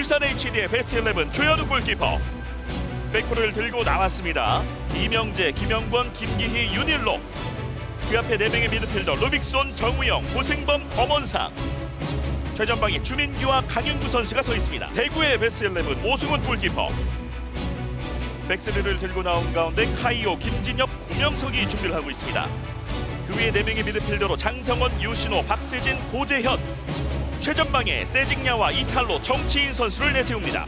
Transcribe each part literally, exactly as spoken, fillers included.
울산 에이치디의 베스트 십일 조현우 골키퍼. 백호를 들고 나왔습니다. 이명재, 김영권, 김기희, 윤일록. 그 앞에 네 명의 미드필더 루빅손, 정우영, 고승범, 엄원상. 최전방에 주민규와 강윤구 선수가 서 있습니다. 대구의 베스트 십일 오승훈 골키퍼. 백스리를 들고 나온 가운데 카이오, 김진엽, 고명석이 준비를 하고 있습니다. 그 위에 네 명의 미드필더로 장성원, 유신호, 박세진, 고재현. 최전방에 세징야와 이탈로, 정치인 선수를 내세웁니다.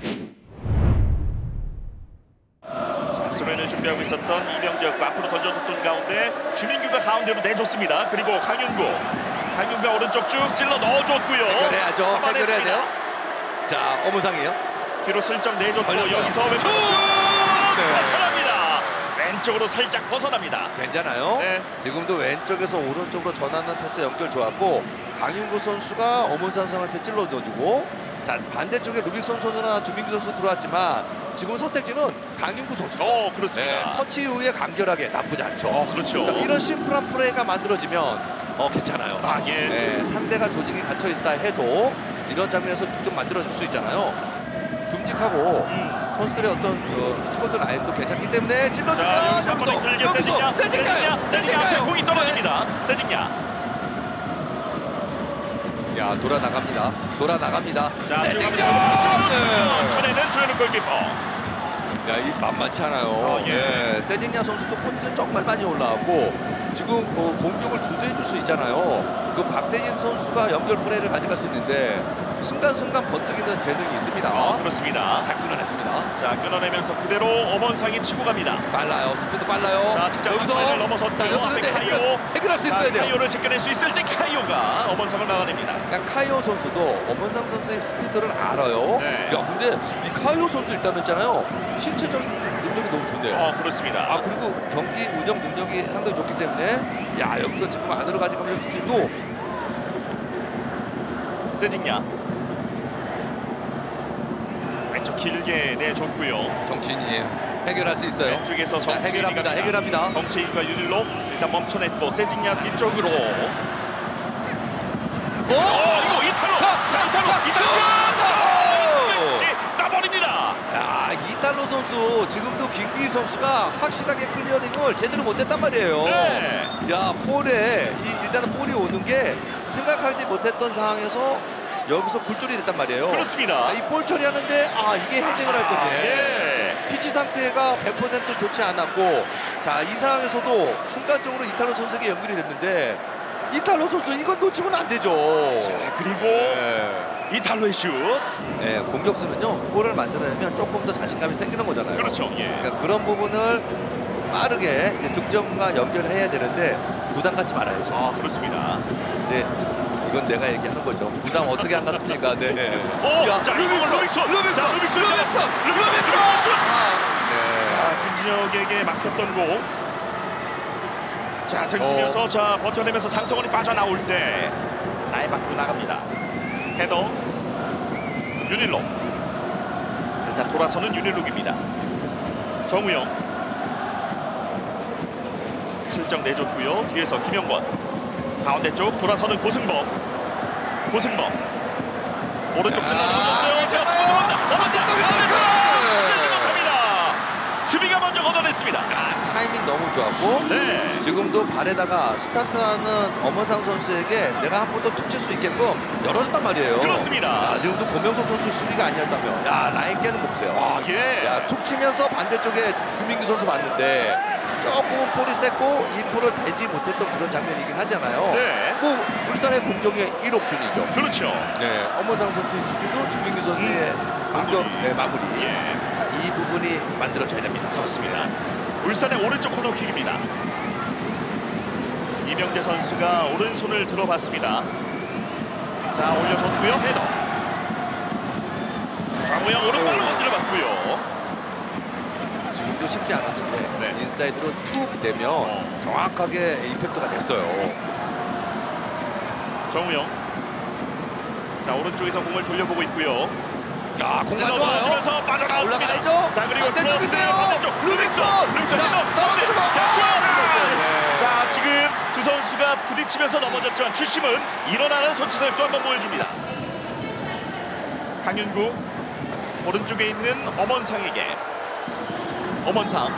자, 수련을 준비하고 있었던 이명재가 앞으로 던져줬던 가운데 주민규가 가운데로 내줬습니다. 그리고 강윤구. 강윤구가 오른쪽 쭉 찔러 넣어줬고요. 해결해야죠. 해결해야 돼요. 자, 엄원상이에요. 뒤로 슬쩍 내줬고 걸렸어요. 여기서 왼쪽으로 쭉 벗어납니다. 왼쪽으로 살짝 벗어납니다. 괜찮아요. 네. 지금도 왼쪽에서 오른쪽으로 전하는 패스 연결 좋았고 강윤구 선수가 엄원상 선수한테 찔러 넣어주고 자 반대쪽에 루빅손 선수나 주민규 선수 들어왔지만 지금 선택지는 강윤구 선수. 어 그렇습니다. 네, 터치 이후에 간결하게 나쁘지 않죠. 어, 그렇죠. 그러니까 이런 심플한 플레이가 만들어지면 어 괜찮아요. 아, 예. 네, 상대가 조직이 갇혀 있다 해도 이런 장면에서 득점 만들어줄 수 있잖아요. 듬직하고 음. 선수들의 어떤 어, 스쿼드 라인도 괜찮기 때문에 자, 찔러주면 여기서 한 번에 길게 세징야, 세징야, 세징야 앞에 공이 떨어집니다. 세징야. 야 돌아 나갑니다. 돌아 나갑니다. 자, 세징야. 네. 전에는 조현우 골키퍼. 야, 이 만만치 않아요. 어, 예. 네, 세징야 선수도 포인트 정말 많이 올라왔고 지금 어, 공격을 주도해 줄 수 있잖아요. 그 박세진 선수가 연결 플레이를 가져갈 수 있는데 순간순간 번뜩이는 재능이 있습니다. 어, 그렇습니다. 잘 끊어냈습니다. 자, 끊어내면서 그대로 엄원상이 치고 갑니다. 빨라요. 스피드 빨라요. 자, 직접 여기서 넘어섰고요. 앞에 카이오. 해결, 해결할 수 있어야 자, 돼요. 카이오를 제껴낼 수 있을지 카이오가 엄원상을 막아냅니다. 그러니까 카이오 선수도 엄원상 선수의 스피드를 알아요. 네. 야, 근데 이 카이오 선수 일단 있잖아요. 신체적인 능력이 너무 좋네요. 어, 그렇습니다. 아, 그리고 경기 운영 능력이 상당히 좋기 때문에 야, 여기서 지금 안으로 가져가면 슈팅도 세징야. 왼쪽 길게 내줬고요. 정치인이에요. 해결할 수 있어요. 왼쪽에서 자, 정치인이 해결합니다. 갑니다. 해결합니다. 정치인과 윤일로 일단 멈춰냈고 세징야 뒤쪽으로. 오! 어, 이거 이탈로. 자, 자, 이탈로. 자, 이탈로. 자, 따버립니다. 야, 이탈로 선수 지금도 김기희 선수가 확실하게 클리어링을 제대로 못했단 말이에요. 네. 야, 볼에 이, 일단은 볼이 오는 게 생각하지 못했던 상황에서 여기서 굴절이 됐단 말이에요. 그렇습니다. 아, 이 볼 처리하는데 아 이게 헤딩을 할 거네. 예. 피치 상태가 백 퍼센트 좋지 않았고 자, 이 상황에서도 순간적으로 이탈로 선수에게 연결이 됐는데 이탈로 선수 이건 놓치면 안 되죠. 자, 그리고 네. 이탈로의 슛. 네, 공격수는요 골을 만들어내면 조금 더 자신감이 생기는 거잖아요. 그렇죠. 예. 그러니까 그런 부분을 빠르게 이제 득점과 연결해야 되는데 부담 갖지 말아야죠. 아, 그렇습니다. 네, 이건 내가 얘기하는 거죠. 부담 어떻게 안 갖습니까? 네. 오, 야, 자, 이거 루빅손. 루빅손, 자, 루빅손. 루빅손, 루빅손. 루빅손. 아, 네. 김진혁에게 막혔던 공. 자, 들면서 어. 자 버텨내면서 장성원이 빠져나올 때 라인 밖으로 나갑니다. 헤더 윤일록. 일단 돌아서는 윤일록입니다. 정우영 슬쩍 내줬고요. 뒤에서 김영권. 가운데 쪽 돌아서는 고승범. 고승범 오른쪽 찔러 넘어졌어요. 자, 치고 들어간다. 완전 떡이 떡이 수비가 먼저 걷어냈습니다. 아, 타이밍 너무 좋았고 네. 지금도 발에다가 스타트하는 엄원상 선수에게 내가 한 번 더 툭 칠 수 있게끔 열어줬단 말이에요. 그렇습니다. 아, 지금도 고명석 선수 수비가 아니었다면 야, 라인 깨는 거 보세요. 아, 예. 야, 툭 치면서 반대쪽에 주민규 선수 봤는데 조금 볼이 셌고 이 볼을 대지 못했던 그런 장면이긴 하잖아요. 네. 뭐 울산의 공격의 일 옵션이죠. 그렇죠. 네, 엄원상 선수의 스피드, 주민규 선수의 음. 공격 마무리. 네, 마무리. 예. 자, 이 부분이 만들어져야 됩니다. 그렇습니다. 울산의 오른쪽 코너킥입니다. 이명재 선수가 오른손을 들어봤습니다. 자, 올려줬고요. 헤더. 정우영 오른발로 건드려봤고요. 지금도 쉽지 않았는데 네. 인사이드로 툭 내면 어. 정확하게 임팩트가 됐어요. 정우영. 자, 오른쪽에서 공을 돌려보고 있고요. 야, 공간 좋아요. 떨어지면서 빠져나왔습니다. 올라가야죠. 자, 그리고 반대쪽이세요. 크로스 반대쪽 루빅손. 루빅손 자, 헤더. 떨어지는 거. 자, 슛! 네. 자, 지금 두 선수가 부딪히면서 넘어졌지만 주심은 일어나는 손치사를 또 한 번 보여줍니다. 강윤구 오른쪽에 있는 엄원상에게 엄원상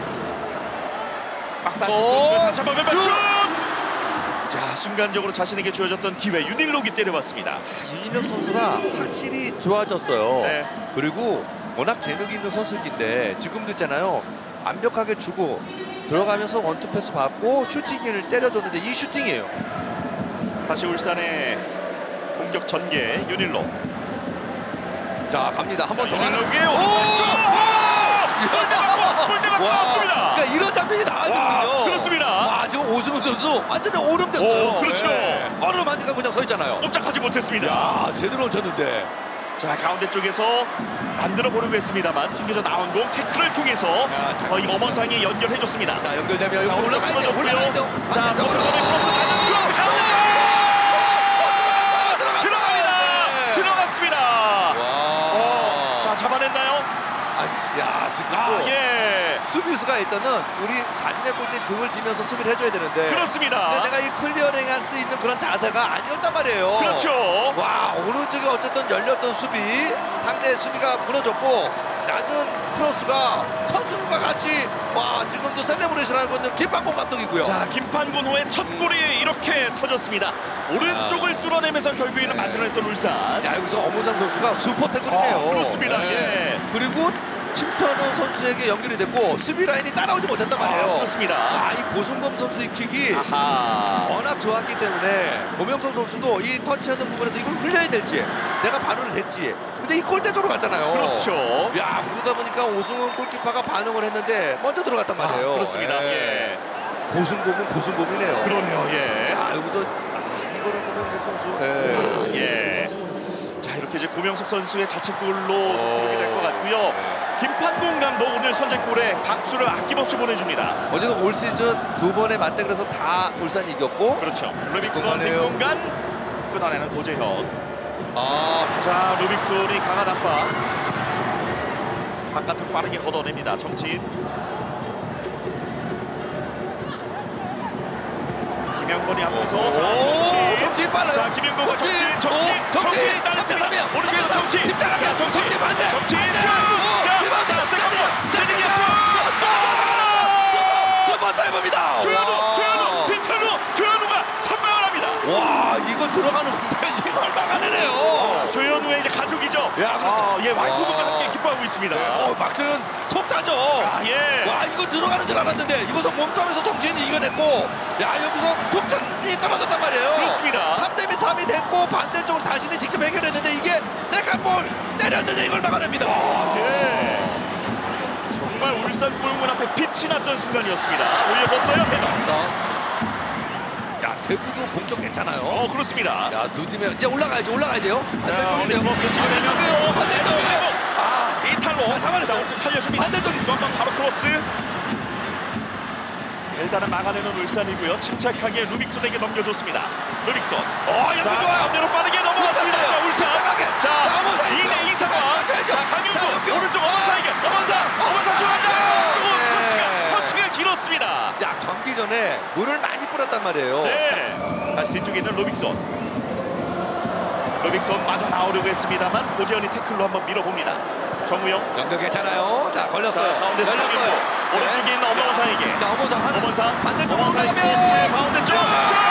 막상 오! 다시 한번 왼발 슛! 슛! 자 순간적으로 자신에게 주어졌던 기회 윤일록이 때려봤습니다. 윤일록 선수가 확실히 좋아졌어요. 네. 그리고 워낙 재능이 있는 선수인데 지금도 있잖아요. 완벽하게 주고 들어가면서 원투 패스 받고 슈팅을 때려줬는데 이 슈팅이에요. 다시 울산의 공격 전개 윤일록. 자 갑니다. 한 번 더 가는. 윤일록의 오른발 슛! 골대 맞고 골대 맞고 나왔습니다. 그러니까 이런 장면이 나와야 와, 되거든요. 그렇습니다. 와 지금 오승훈 선수 완전히 오름됐어요. 오, 그렇죠. 네. 얼음하니까 그냥 서 있잖아요. 꼼짝하지 못했습니다. 야 제대로 얹혔는데. 자 가운데 쪽에서 만들어 보려고 했습니다.만 튕겨져 나온 공 태클을 통해서 야, 자, 어, 이 엄원상이 연결해줬습니다. 자 연결되면 여기 자, 올라가야 돼요. 끊어졌고요. 올라가야 돼요. 자 반대쪽으로. 고승범의 크로스 맞는 크로스 가운데 들어갔다. 들어갑니다. 들어갔습니다. 어, 자 잡아냈나요? 아, 야 지금 아 또 예. 수비수가 일단은 우리 자신의 골대에 등을 지면서 수비를 해줘야 되는데. 그렇습니다. 근데 내가 이 클리어링 할 수 있는 그런 자세가 아니었단 말이에요. 그렇죠. 와 오른쪽에 어쨌든 열렸던 수비 상대의 수비가 무너졌고 낮은 크로스가 선수들과 같이 와 지금도 셀레브레이션 하고 있는 김판곤 감독이고요. 자 김판곤 후에 첫 골이 이렇게 터졌습니다. 오른쪽을 뚫어내면서 결국에는 만들어냈던 울산. 야 여기서 엄원상 선수가 슈퍼 태클이네요. 아, 그렇습니다. 예. 그리고 침투하는 선수에게 연결이 됐고 수비 라인이 따라오지 못했단 말이에요. 아, 그렇습니다. 아, 이 고승범 선수의 킥이 아하. 워낙 좋았기 때문에 고명성 선수도 이 터치하는 부분에서 이걸 흘려야 될지 내가 반응을 했지. 근데 이 골대 쪽으로 갔잖아요. 그렇죠. 야 그러다 보니까 오승훈 골키퍼가 반응을 했는데 먼저 들어갔단 말이에요. 아, 그렇습니다. 예. 고승범은 고승범이네요. 그러네요. 예. 야 여기서 아, 이거를 고명성 선수. 예. 예. 자 이렇게 이제 고명석 선수의 자책골로 보게 될 것 같고요. 김판곤 감독 오늘 선제골에 박수를 아낌없이 보내줍니다. 어제도 올 시즌 두 번의 맞대결에서 다 울산이 이겼고. 그렇죠. 루빅손 그만해요. 뒷공간 끊어내는 고재현. 아 자 루빅손이 강한 압박. 바깥으로 빠르게 걷어냅니다. 정치인. 김영건이 앞에서 오, 자 정치인. 정치인 빨라요. 자 김영건과 정치인 정치인 오, 정치인 따랐습니다. 정치인 오른쪽에서 정치인. 집중하게. 자, 정치인 정치인 반대. 정치인 반대. 슛. 오, 자, 리바운드. 자 세컨볼 세징야 두번 사이버입니다. 조현우 조현우 빈타루 조현우가 선방을 합니다. 와 이거 들어가는 건데 이걸 막아내네요. 조현우의 이제 가족이죠. 야, 아, 예 와이프분과 와. 함께 기뻐하고 있습니다. 어 막주는 속다죠. 아, 예. 와 이거 들어가는 줄 알았는데 이것은 몸싸움에서 정치인이 이겨냈고 야 여기서 독점이 떨어졌단 말이에요. 그렇습니다. 삼 대 삼이 됐고 반대쪽으로 자신이 직접 해결했는데 이게 세컨볼 때렸는데 이걸 막아냅니다. 예. 정말 울산 골문 앞에 빛이 났던 순간이었습니다. 올려줬어요. 헤더. 야 대구도 공격 괜찮아요. 어 그렇습니다. 야 두 팀에 이제 올라가야죠. 올라가야 돼요. 자 오늘 크로스 찍어내면서 반대쪽에 아 이탈로 자, 잡아냈어요. 자, 오른쪽 살려줍니다. 반대쪽이 한번 바로 크로스. 일단은 막아내는 울산이고요. 침착하게 루빅손에게 넘겨줬습니다. 루빅손. 어 자, 이거 좋아요. 가운데로 빠르게 넘어갔습니다. 자, 울산. 침착하게. 자, 자, 엄원상 이 대 이 상황. 자, 자, 자, 자, 강윤구. 강윤구. 오른쪽 엄원상에게. 엄원상. 엄원상 좋아한다. 터치가, 터치가 길었습니다. 야 경기 전에 물을 많이 뿌렸단 말이에요. 네. 다시 뒤쪽에 있는 루빅손. 루빅손 마저 나오려고 했습니다만 고재현이 태클로 한번 밀어봅니다. 정우영. 연결 괜찮아요. 자 걸렸어요. 자, 가운데서 걸렸어요. 강윤구. 오른쪽에 있는 엄원상에게. 자 엄원상 하나. 엄원상. 반대쪽으로 엄원상이 올라가면. 가운데 쪽.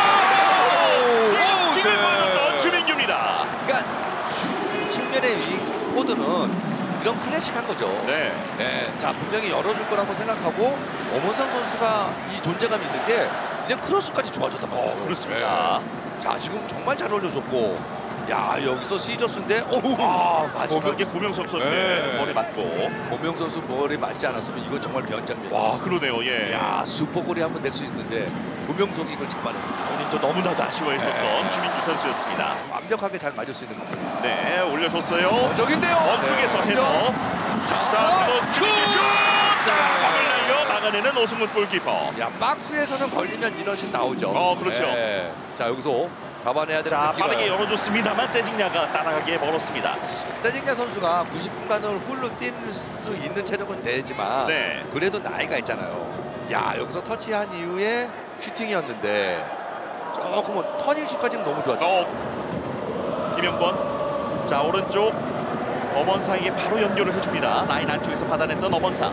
오, 킥을 네. 보여줬던 주민규입니다. 그러니까 측면의 이 코드는 이런 클래식한 거죠. 네. 네, 자 분명히 열어줄 거라고 생각하고 엄원상 선수가 이 존재감이 있는 게 이제 크로스까지 좋아졌단 말이에요. 어, 그렇습니다. 네. 자 지금 정말 잘 올려줬고, 야 여기서 시저스인데, 오우, 아, 마지막에 고명석 선수의 네. 머리 맞고. 고명 선수 머리 맞지 않았으면 이건 정말 변장입니다. 와, 그러네요. 예. 야 슈퍼골이 한번 될 수 있는데 고명석이 이걸 잡아냈습니다. 본인도 너무나도 아쉬워했었던 네. 주민규 선수였습니다. 완벽하게 잘 맞을 수 있는 것 같아요. 네, 올려줬어요. 저긴데요. 원쪽에서 네. 헤더. 자, 자, 그리고 슛! 주민규 슛! 자, 박을 날려 막아내는 오승훈 골키퍼. 야 박스에서는 걸리면 이런 슛 나오죠. 어, 그렇죠. 네. 자 여기서 잡아내야 되는 자, 느낌을. 빠르게 열어줬습니다만 세징야가 따라가기에 멀었습니다. 세징야 선수가 구십 분간을 훌로 뛸 수 있는 체력은 되지만 네. 그래도 나이가 있잖아요. 야 여기서 터치한 이후에 슈팅이었는데 조금 터닝 슛까지는 너무 좋았죠. 어, 김영권. 자, 오른쪽 엄원상에게 바로 연결을 해줍니다. 라인 안쪽에서 받아냈던 엄원상.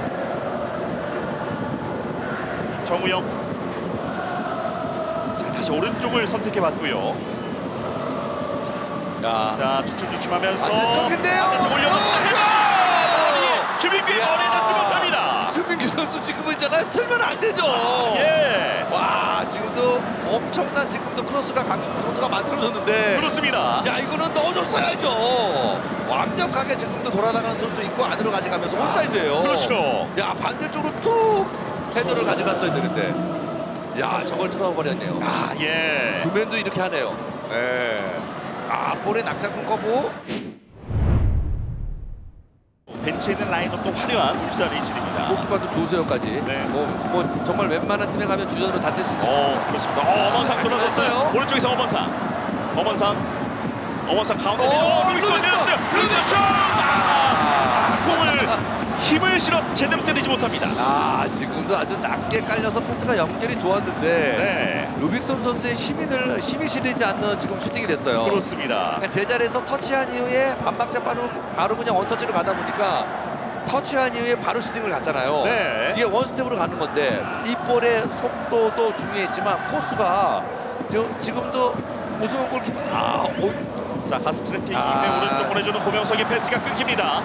정우영. 자, 다시 오른쪽을 선택해봤고요. 야, 자, 주춤주춤하면서 반대쪽인데요. 반대쪽 올려놓습니다. 머리에 주민규의 이야. 머리에 닿지 못합니다. 주민규 선수 지금은 있잖아요. 틀면 안 되죠. 예, 와, 지금도 엄청난 지금도 크로스가 강윤구 선수가 만들어줬는데. 그렇습니다. 야, 이거는 넣어줬어야죠. 완벽하게 지금도 돌아다니는 선수 있고 안으로 가져가면서 온사이드예요. 그렇죠. 야, 반대쪽으로 툭 헤더를 가져갔어야 되는데. 야, 저걸 틀어버렸네요. 아, 예. 주맨도 이렇게 하네요. 예. 아, 볼에 낙차군 거부. 벤치에 있는 라인업도 화려한 울산 에이치디입니다. 골키퍼도 조세호까지. 네. 뭐, 뭐 정말 웬만한 팀에 가면 주전으로 다 뛸 수 있는. 어, 그렇습니다. 어, 엄원상 돌아섰어요. 됐어요. 오른쪽에서 엄원상. 엄원상. 엄원상 가운데. 오, 어, 루빅손 루빅손! 내렸어요. 루빅손! 아, 공을 힘을 실어 제대로 때리지 못합니다. 아, 지금도 아주 낮게 깔려서 패스가 연결이 좋았는데. 네, 루빅손 선수의 힘이 늘 힘이 실리지 않는 지금 슈팅이 됐어요. 그렇습니다. 그러니까 제자리에서 터치한 이후에 반박자 바로 바로 그냥 원터치로 가다 보니까 터치한 이후에 바로 슈팅을 갔잖아요. 네. 이게 원스텝으로 가는 건데 이 볼의 속도도 중요했지만 코스가 저- 지금도 우승훈 골키퍼 아, 오, 자, 가슴 트래핑 아. 이후에 오른쪽 보내주는 고명석의 패스가 끊깁니다.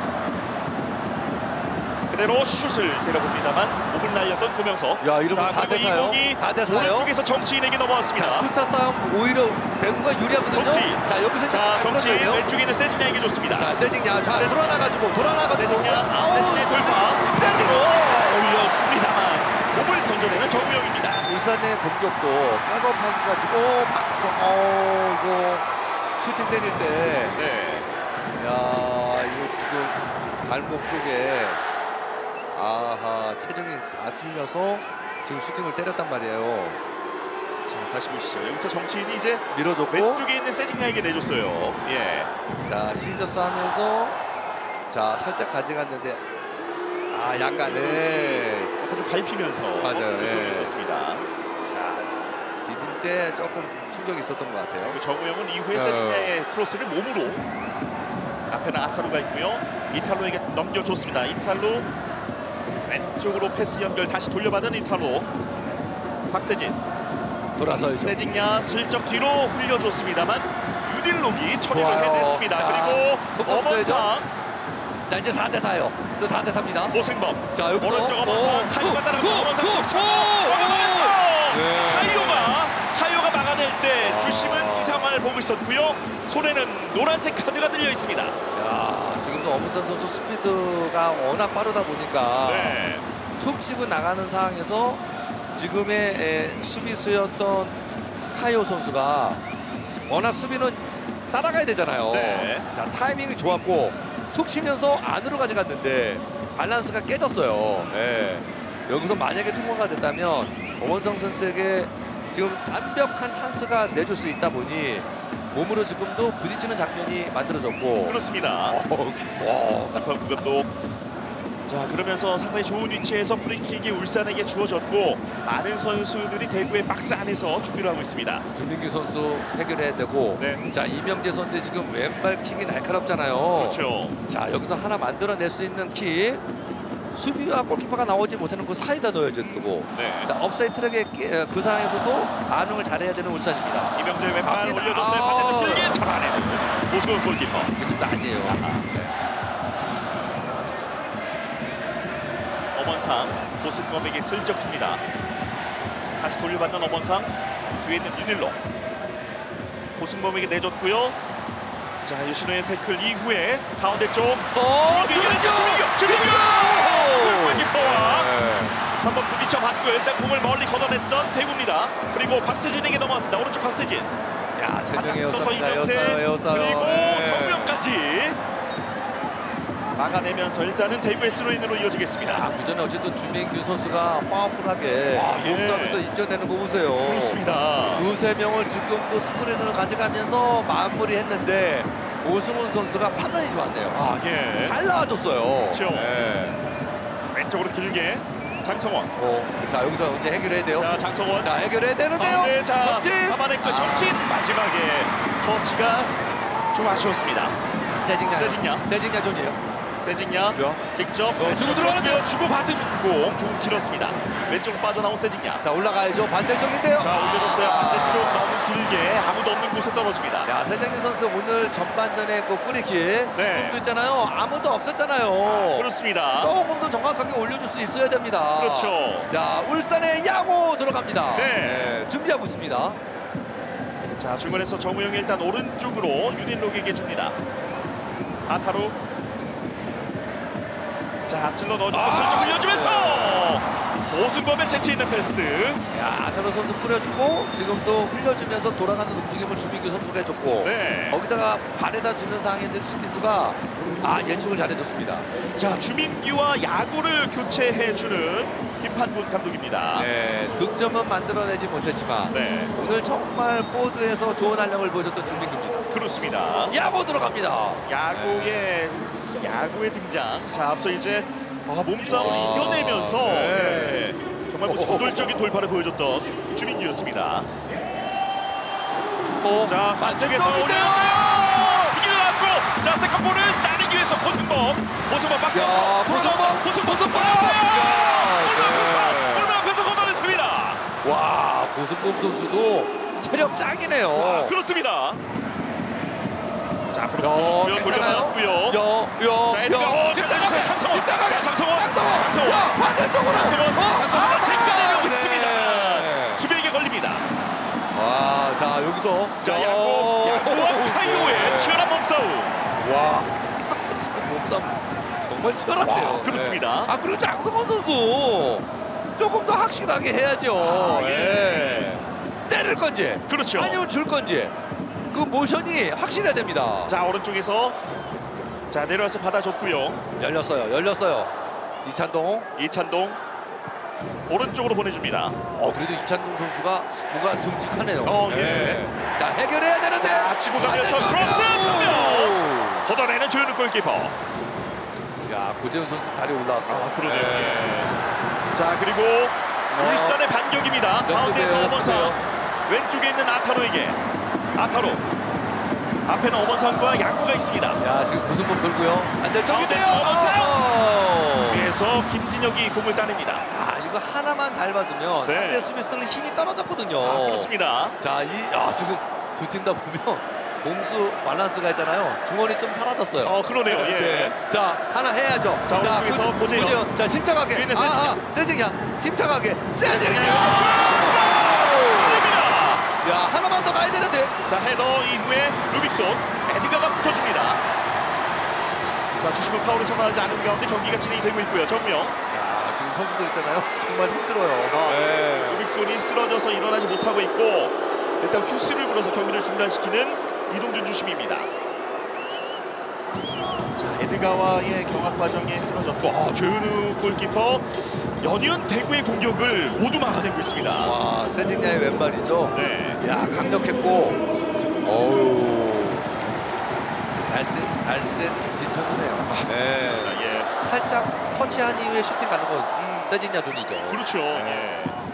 그대로 슛을 때려봅니다만 목을 날렸던 고명석. 야, 이러면 자, 다 그리고 이 대사요. 공이 다 대사요. 오른쪽에서 정치인에게 넘어왔습니다. 숫자 싸움 오히려 배구가 유리하거든요. 정치. 자, 여기서 자, 정치인 돼요. 왼쪽에 있는 세징야에게 줬습니다. 자, 세징야. 자, 세징야. 돌아나가지고 돌아나가지고 세징야, 아우, 세징야의 돌파. 세징. 올려줍니다만 공을 던져내는 정우영입니다. 울산의 공격도 백업하기가 지금 오, 박, 어, 이거 슈팅 때릴 때, 네. 야, 이거 지금 발목 쪽에 아하 체중이 다 실려서 지금 슈팅을 때렸단 말이에요. 자, 다시 보시죠. 여기서 정치인이 이제 밀어줬고, 왼쪽에 있는 세징야에게 내줬어요. 예. 자 시저스 하면서 자 살짝 가져갔는데 아 약간의 아주 밟히면서 맞아요. 예. 있었습니다. 자 디딜 때 조금 충격이 있었던 것 같아요. 그 정우영은 이후에 어. 세징야의 크로스를 몸으로 앞에는 아타루가 있고요. 이탈로에게 넘겨줬습니다. 이탈로 왼쪽으로 패스 연결 다시 돌려받은 이탈로 박세진 돌아서야죠. 세징야 슬쩍 뒤로 흘려줬습니다만 유딜록이 처리를 좋아요. 해냈습니다. 자, 그리고 속도부터 엄원상 자 이제 사 대 사요. 또 사 대 사입니다. 오승범 자 여기서 오른쪽 엄원상 카이오가 따라가고 엄원상 쳐 네. 카이오가 카이오가 막아낼 때 아. 주심은 이 상황을 보고 있었고요. 손에는 노란색 카드가 들려 있습니다. 야 지금도 엄은산 선수 스피드가 워낙 빠르다 보니까 네. 툭 치고 나가는 상황에서 지금의 에, 수비수였던 카이오 선수가 워낙 수비는 따라가야 되잖아요. 네. 자 타이밍이 좋았고 툭 치면서 안으로 가져갔는데 밸런스가 깨졌어요. 예. 여기서 만약에 통과가 됐다면 엄원성 선수에게 지금 완벽한 찬스가 내줄 수 있다 보니 몸으로 지금도 부딪히는 장면이 만들어졌고 그렇습니다. 어, 와. 그것도 자 그러면서 상당히 좋은 위치에서 프리킥이 울산에게 주어졌고 많은 선수들이 대구의 박스 안에서 준비를 하고 있습니다. 주민규 선수 해결해야 되고 네. 자 이명재 선수의 지금 왼발 킥이 날카롭잖아요. 그렇죠. 자 여기서 하나 만들어낼 수 있는 킥 수비와 골키퍼가 나오지 못하는 그 사이다 넣어야지 되고 네. 자, 업사이드 트랙의 끼- 어, 그 상황에서도 반응을 잘해야 되는 울산입니다. 이명재 왼발 갑니다. 올려줬어요. 아. 반대쪽 길게 잡아내는 오승훈 골키퍼. 지금도 아니에요. 엄원상 고승범에게 슬쩍 줍니다. 다시 돌려받는 엄원상 뒤에 있는 윤일로 고승범에게 내줬고요. 자 요신호의 태클 이후에 가운데 쪽 어, 주민규 주민규 주민규 골키퍼와 한번 부딪혀 받고 일단 공을 멀리 걷어냈던 대구입니다. 그리고 박세진에게 넘어왔습니다. 오른쪽 박세진. 야, 세 바짝 명의 떠서 여사입니다. 이명재 여사, 여사. 그리고 네. 정명까지 막아내면서 일단은 대구의 스로인으로 이어지겠습니다. 아, 그전에 어쨌든 주민규 선수가 파워풀하게 아, 예. 몸싸움에서 이겨내는 거 보세요. 그렇습니다. 두세 명을 지금도 스크린으로 가져가면서 마무리했는데 오승훈 선수가 판단이 좋았네요. 아 예. 잘 나와줬어요. 그렇죠. 네. 왼쪽으로 길게 장성원. 어, 자 여기서 이제 해결해야 돼요. 자 장성원. 자 해결해야 되는데요. 가운데 자 전진! 잡아냈고 아. 정진 마지막에 터치가 좀 아쉬웠습니다. 세징야. 세징야. 세징야 존이에요. 세징야 야. 직접 어, 주고 들어가는데요. 주고 받은 공 조금 길었습니다. 왼쪽으로 빠져나온 세징야. 자, 올라가야죠. 반대쪽인데요. 자, 올려줬어요. 반대쪽 너무 길게 아무도 없는 곳에 떨어집니다. 야, 세징야 선수 오늘 전반전에 그 프리킥 네. 공도 있잖아요. 아무도 없었잖아요. 그렇습니다. 조금 더 정확하게 올려줄 수 있어야 됩니다. 그렇죠. 자, 울산의 야구 들어갑니다. 네. 준비하고 있습니다. 자, 중원에서 정우영이 일단 오른쪽으로 윤일록에게 줍니다. 아타루. 자, 찔러 넣어주고 아, 슬쩍 흘려주면서 오승범의 재치 있는 패스. 야, 아타루 선수 뿌려주고 지금 또 흘려주면서 돌아가는 움직임을 주민규 선수가 해줬고 네. 거기다가 발에다 주는 상황인데 수비수가 아, 예측을 잘해줬습니다. 자, 주민규와 야구를 교체해주는 김판곤 감독입니다. 네, 득점은 만들어내지 못했지만 네. 오늘 정말 포드에서 좋은 활약을 보여줬던 주민규입니다. 그렇습니다. 야구 들어갑니다. 야구의 야구의 등장. 자, 앞서 이제 아, 몸싸움을 와. 이겨내면서 네. 네. 정말 무슨 도돌적인 돌파를 보여줬던 주민규였습니다. 어, 자, 반쪽에서 반대쪽인데요. 올려요. 이기를 안고 자, 세컨볼을 따내기 위해서 고승범. 고승범 박스. 야, 고승범, 고승범. 고승범. 골문 앞에서 걷어냈습니다. 와, 고승범 선수도 체력 짱이네요. 그렇습니다. 자, 야, 앞으로 돌려놨고요. 야, 자, 에드가 어, 뒷땅에 장성원. 자, 장성원. 장성원. 야, 반대쪽으로. 장성원. 어, 장성원 아, 챙겨내고 네. 있습니다. 수비에게 걸립니다. 와, 자, 여기서 자, 어, 야구, 야구와 오, 카이오의 네. 치열한 몸싸움. 와, 지금 몸싸움 정말 치열한데요. 와, 그렇습니다. 네. 아, 그리고 장성원 선수 조금 더 확실하게 해야죠. 아, 예. 네. 때릴 건지, 그렇죠. 아니면 줄 건지 그 모션이 확실해야 됩니다. 자, 오른쪽에서 자, 내려와서 받아줬고요. 열렸어요, 열렸어요. 이찬동. 이찬동 오른쪽으로 보내줍니다. 어, 그래도 이찬동 선수가 뭔가 듬직하네요. 어, 예. 자, 해결해야 되는데. 자, 치고 가면서 반대쪽이요. 크로스 정면. 걷어내는 조현우 골키퍼. 야, 고재훈 선수 다리 올라왔어요. 아, 그러네요. 네. 자, 그리고 울산의 반격입니다. 가운데서 네, 엄원상, 왼쪽에 있는 아타로에게 아타로. 앞에는 엄원상과 야구가 있습니다. 야, 지금 고승범 돌고요. 반대쪽인데요. 가운데서 엄원상. 어. 그래서 김진혁이 공을 따냅니다. 아, 이거 하나만 잘 받으면 네. 상대 수비수들은 힘이 떨어졌거든요. 아, 그렇습니다. 자, 이 아, 지금 두 팀 다 보면 공수 밸런스가 있잖아요. 중원이 좀 사라졌어요. 어, 그러네요. 예. 네. 자, 하나 해야죠. 자, 오른쪽에서 고- 고재현. 고재현. 자, 침착하게. 위에는 아, 세징야. 아, 세징야. 침착하게. 세징야. 됩니다. 야, 하나만 더 가야 되는데. 자, 헤더 이후에 루빅손 에드가가 붙어줍니다. 자, 주심은 파울을 선언하지 않은 가운데 경기가 진행이 되고 있고요. 정우영. 야, 지금 선수들 있잖아요. 정말 힘들어요. 어, 네. 루빅손이 쓰러져서 일어나지 못하고 있고 일단 휴스를 불어서 경기를 중단시키는 이동준 주심입니다. 자, 에드가와의 경합 과정에 쓰러졌고 어, 조현우 골키퍼 연이은 대구의 공격을 모두 막아내고 있습니다. 와, 세징야의 왼발이죠. 네. 야, 강력했고. 어우. 잘센, 잘센 뒷선수네요. 네. 예. 살짝 터치한 이후에 슈팅 가는 거 음, 세징야 존이죠. 그렇죠. 네. 예.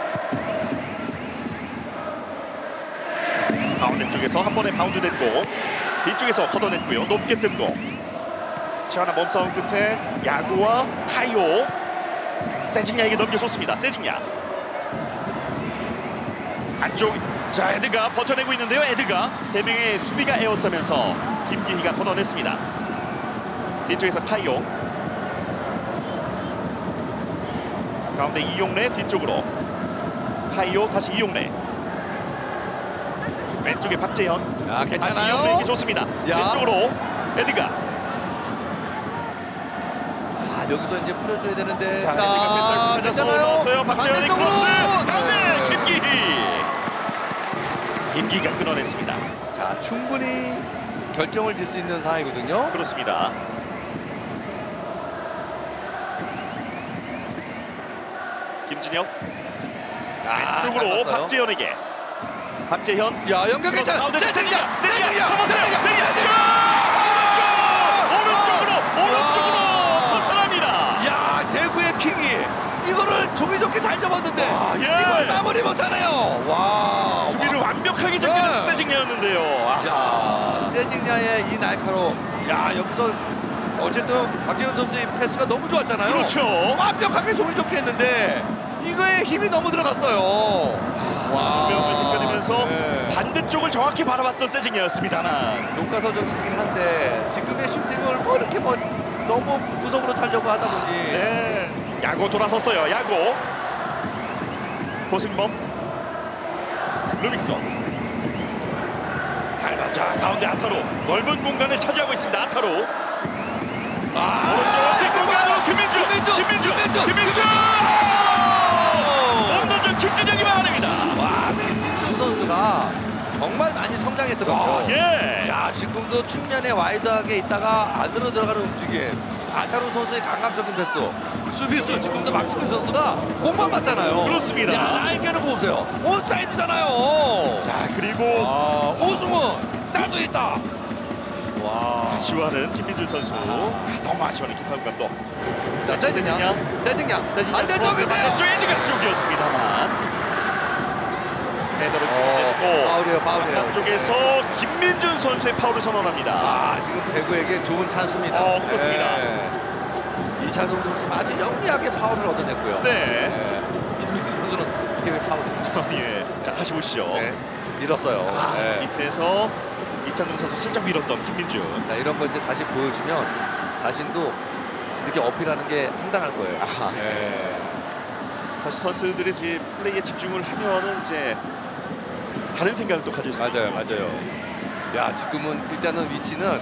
가운데 쪽에서 한 번에 바운드 됐고 뒤쪽에서 걷어냈고요. 높게 뜬고 시원한 몸싸움 끝에 야구와 카이오 세징야에게 넘겨줬습니다. 세징야 안쪽. 자, 에드가 버텨내고 있는데요. 에드가 세 명의 수비가 에워싸면서 김기희가 걷어냈습니다. 뒤쪽에서 카이오 가운데 이용래 뒤쪽으로 카이오 다시 이용래 왼쪽에 박재현 야, 다시 괜찮아요. 이용래에게 좋습니다. 야. 왼쪽으로 에드가 아, 여기서 이제 뿌려줘야 되는데. 자, 에드가 패스를 찾아서 넣었어요. 박재현의 반대쪽으로. 크로스 가운데 네. 김기희 김기희가 끊어냈습니다. 자, 충분히 결정을 질 수 있는 상황이거든요. 그렇습니다. 김진혁 아, 왼쪽으로 잘 봤어요. 박재현에게 박재현 야, 연결됐잖아. 가운데 세징야, 세징야 세징야, 접었어요. 세징야, 세징야 세징야. 오른쪽으로 오른쪽으로 야. 벗어납니다. 야, 대구의 킹이 이거를 종이 좋게 잘 접었는데 아, 예. 이걸 마무리 못하네요. 와, 수비를 완벽하게 잡는 네. 세징야였는데요. 아. 야, 세징야의 이 날카로움. 야 여기서 어쨌든 박재현 선수의 패스가 너무 좋았잖아요. 그렇죠. 완벽하게 종이 좋게 했는데 이거에 힘이 너무 들어갔어요. 정면을 제껴내면서 네. 반대쪽을 정확히 바라봤던 세징야였습니다만 교과서적이긴 한데 지금의 슈팅을 뭐 이렇게 뭐 너무 구석으로 차려고 하다 보니 네. 야구 돌아섰어요. 야구 고승범 루빅손 잘 맞아. 가운데 아타로 넓은 공간을 차지하고 있습니다. 아타로 아 오른쪽 뒷공간으로 김민주 김민주! 김민주 김민주! 김민주 홈런전 김진영이 막아냅니다. 와 김민수 선수가 정말 많이 성장했더라고요. 예. 야 지금도 측면에 와이드하게 있다가 안으로 들어가는 움직임. 아타루 선수의 감각적인 패스. 수비수 지금도 박지민 선수가 공만 맞잖아요. 그렇습니다. 야 라인게는 보세요. 온사이드잖아요. 자 그리고 아 오승훈 나도 있다. 와. 아쉬워하는 김민준 선수. 아, 너무 아쉬워하는 김하국 감독. 자 세징야. 세징야. 반대쪽인데요. 반대쪽 에드가 쪽이었습니다만. 헤더로 어, 됐고 파울이에요, 파울이에요. 쪽에서 김민준 선수의 파울을 선언합니다. 아 지금 배구에게 좋은 찬스입니다. 어, 그렇습니다. 네. 이찬동 선수 아주 영리하게 파울을 얻어냈고요. 네. 네. 김민기 선수는 이게 왜 파울이죠? 예. 자 다시 보시죠. 네. 밀었어요. 아, 네. 밑에서 이찬동 선수 슬쩍 밀었던 김민준. 자, 이런 걸 이제 다시 보여주면 자신도 이렇게 어필하는 게 상당할 거예요. 아하. 네. 사실 선수들이 이제 플레이에 집중을 하면은 이제 다른 생각을 또 가질 수 맞아요, 맞아요. 야 지금은 일단은 위치는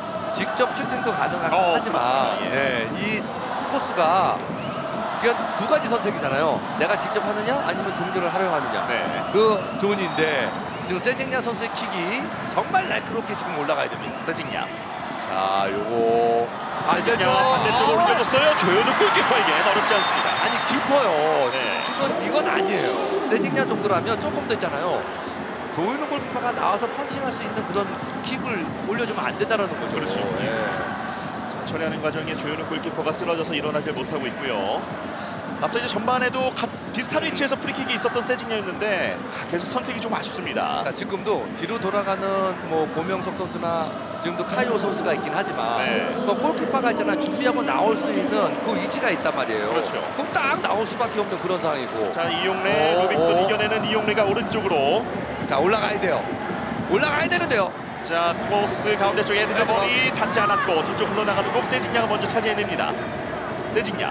직접 슈팅도 가능하긴 어, 하지만 그렇습니다. 예. 예, 이 코스가 그냥 두 가지 선택이잖아요. 내가 직접 하느냐 아니면 동료를 활용하느냐. 네. 그 존인데 지금 세징야 선수의 킥이 정말 날카롭게 지금 올라가야 됩니다. 세징야. 자 요거 세징야 반대쪽으로 올려줬어요. 조현우 골키퍼에겐 어렵지 않습니다. 아니 깊어요. 네. 이건 이건 아니에요. 세징야 정도라면 조금 더 있잖아요. 조현우 골키퍼가 나와서 펀칭할 수 있는 그런 킥을 올려주면 안 된다는 거죠. 그렇죠. 예. 자, 처리하는 과정에 조현우 골키퍼가 쓰러져서 일어나지 못하고 있고요. 앞서 이제 전반에도 가, 비슷한 위치에서 프리킥이 있었던 세징야였는데 아, 계속 선택이 좀 아쉽습니다. 자, 지금도 뒤로 돌아가는 뭐 고명석 선수나 지금도 카이오 선수가 있긴 하지만 네. 그 골키퍼가 있잖아 준비하고 나올 수 있는 그 위치가 있단 말이에요. 그렇죠. 그럼 딱 나올 수밖에 없는 그런 상황이고. 자 이용래 오, 루빅손 오. 이겨내는 이용래가 오른쪽으로. 자 올라가야 돼요. 올라가야 되는데요. 자 코스 가운데 쪽에 에드가 에드가. 볼이 닿지 않았고 뒤쪽 흘러나가는 공 세징야가 먼저 차지해냅니다. 세징야.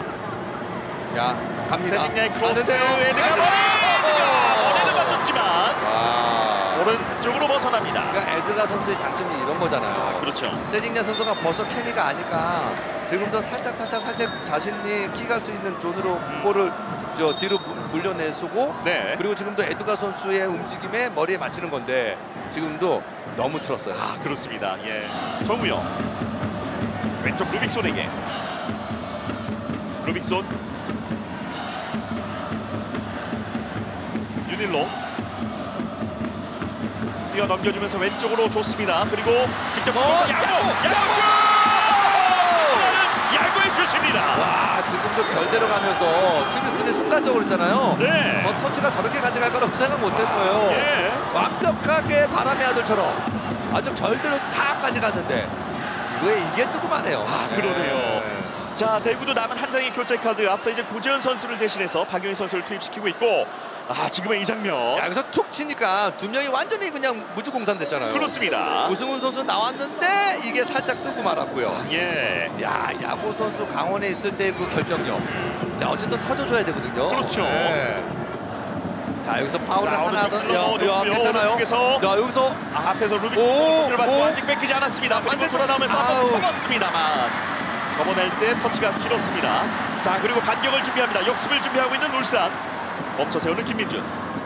야 갑니다. 세징야의 크로스 가는데요. 에드가 볼이 에드가 머리를 맞췄지만 와. 오른쪽으로 벗어납니다. 그러니까 에드가 선수의 장점이 이런 거잖아요. 그렇죠. 세징야 선수가 벌써 케미가 아니까 지금도 살짝 살짝 살짝 자신이 킥할 수 있는 존으로 음. 볼을 저 뒤로 물려내수고 네. 그리고 지금도 에드가 선수의 움직임에 머리에 맞추는 건데 지금도 너무 틀었어요. 아 그렇습니다. 예. 정우영 왼쪽 루빅손에게 루빅손 윤일로 뛰어 넘겨주면서 왼쪽으로 줬습니다. 그리고 직접 어, 슛에서 야구! 야구 야구 슛! 야구의 슛입니다. 와 지금도 결대로 가면서 스미스는 순간적으로 있잖아요. 네. 뭐 터치가 저렇게 가져갈 거라고 생각 못했 거예요. 예. 완벽하게 바람의 아들처럼 아주 절대로 탁까지 갔는데 왜 이게 뜨끔하네요. 아 그러네요. 네. 자 대구도 남은 한 장의 교체 카드 앞서 이제 고재현 선수를 대신해서 박용희 선수를 투입시키고 있고 아 지금은 이 장면 야, 여기서 툭 치니까 두 명이 완전히 그냥 무주공산 됐잖아요. 그렇습니다. 우승훈 선수 나왔는데 이게 살짝 뜨고 말았고요. 예. 야 야구 선수 강원에 있을 때 그 결정력. 자 어쨌든 터져줘야 되거든요. 그렇죠. 네. 자 여기서 파울을 자, 하나 더. 오른쪽 야, 야 찔러 괜찮아요. 오른쪽에서. 야 여기서 아, 앞에서 루빅 오, 공을 받고 오. 아직 뺏기지 않았습니다. 그리고 반대쪽. 돌아나오면서 아우. 한번 접었습니다만 접어낼 때 터치가 길었습니다. 자 그리고 반격을 준비합니다. 역습을 준비하고 있는 울산. 멈춰 세우는 김민준.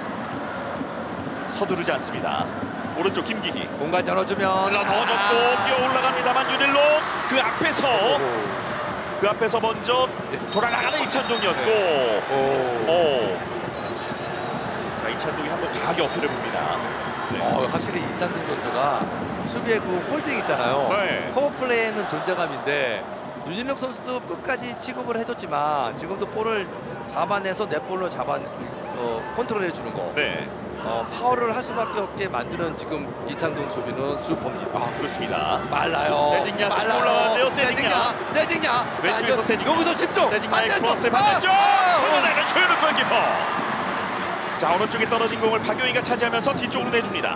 서두르지 않습니다. 오른쪽 김기희. 공간 열어주면 흘러 넣어줬고 아. 뛰어 올라갑니다만 윤일로 그 앞에서 오. 그 앞에서 먼저 돌아가는 이찬동이었고 오. 오. 자 이찬동이 한번 강하게 어필해 봅니다. 네. 어, 확실히 이찬동 선수가 수비의 그 홀딩 있잖아요. 네. 커버 플레이는 존재감인데 윤진혁 선수도 끝까지 취급을 해줬지만 지금도 볼을 잡아내서 내 볼로 잡아 어, 컨트롤해 주는 거. 네. 어, 파워를 할 수밖에 없게 만드는 지금 이창동 수비는 슈퍼입니다. 아, 그렇습니다. 말라요. 세징야 치고 올라가는데요. 세징야. 세징야. 왼쪽에서 자, 세징야. 여기서 집중. 세징야의 반대쪽. 크로스 반대쪽. 아! 흘러내는 조현우 골키퍼. 자, 오른쪽에 떨어진 공을 박용희가 차지하면서 뒤쪽으로 내줍니다.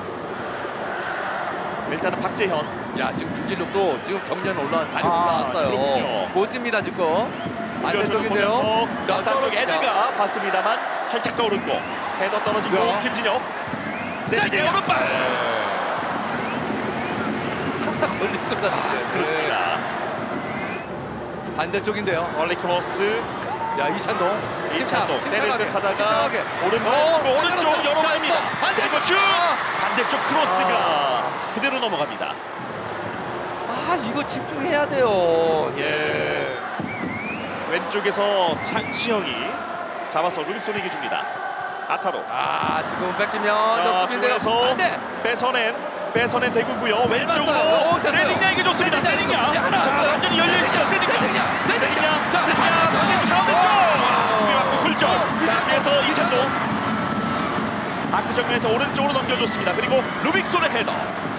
일단은 박재현. 야, 지금 유진욱도 지금 경련 올라 다리 아, 올라왔어요. 그렇군요. 못 뜁니다 지금. 반대쪽인데요. 보면서 자, 쪽 헤드가 봤습니다.만 살짝 떠오른 공. 헤더 떨어진 야. 공 김진혁. 세징야 오른발. 걸린 것 같은데. 그렇습니다. 네. 반대쪽인데요. 멀리 크로스. 야, 이찬동. 이찬동 팀 때릴 타가게, 듯 하다가 팀 타가게. 오른발 어, 치고 오른쪽 잘했어. 열어갑니다. 잘했어. 반대쪽. 그리고 슛! 아. 반대쪽 크로스가 아. 그대로 넘어갑니다. 아, 이거 집중해야 돼요. 예. 왼쪽에서 장시영이 잡아서 루빅손에게 줍니다. 아타로. 아, 지금 뺏기면 자, 역습인데요. 중원에서 반대. 뺏어낸 뺏어낸 대구고요. 봤어요. 왼쪽으로 오, 됐어요. 세징야에게 줬습니다. 세징야. 세징야. 하나 자, 왔어요. 완전히 열려 있습니다. 세징야. 세징야. 세징야. 세징야. 자, 세징야. 반대쪽. 반대쪽 가운데 쪽. 아. 수비 맞고 굴절. 자, 이찬동. 뒤에서 이찬동. 아크 정면에서 오른쪽으로 넘겨줬습니다. 그리고 루빅손의 헤더.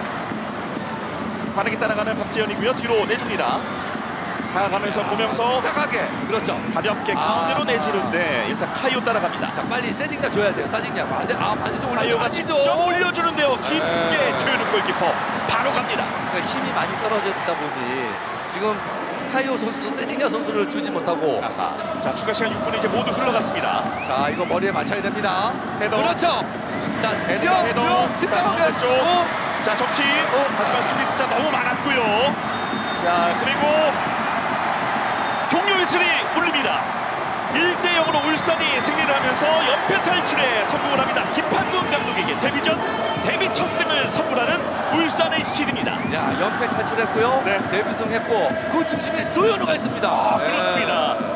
빠르게 따라가는 박재현이고요. 뒤로 내줍니다. 다가가면서 보면서 착하게. 그렇죠. 가볍게 아. 가운데로 내지는데 일단 카이오 따라갑니다. 자, 빨리 세징야 줘야 돼요. 세징야. 반대. 아, 반대쪽 올려. 카이오가 직접 올려주는데요. 깊게 네. 조현우 골키퍼 바로 갑니다. 그러니까 힘이 많이 떨어졌다 보니 지금 카이오 선수도 세징야 선수를 주지 못하고. 아하. 자, 추가 시간 육 분 이제 모두 흘러갔습니다. 자, 이거 머리에 맞춰야 됩니다. 헤더. 그렇죠. 자, 헤더 헤더. 집중하게. 쪽. 자, 접치. 하지만 수비 숫자 너무 많았고요. 자, 그리고 종료 휘슬이 울립니다. 일 대 영으로 울산이 승리를 하면서 연패 탈출에 성공을 합니다. 김판근 감독에게 데뷔전 데뷔 첫 승을 선물하는 울산 에이치디입니다. 야, 연패 탈출했고요. 네. 데뷔승 했고 그 중심에 조현우가 있습니다. 아, 그렇습니다.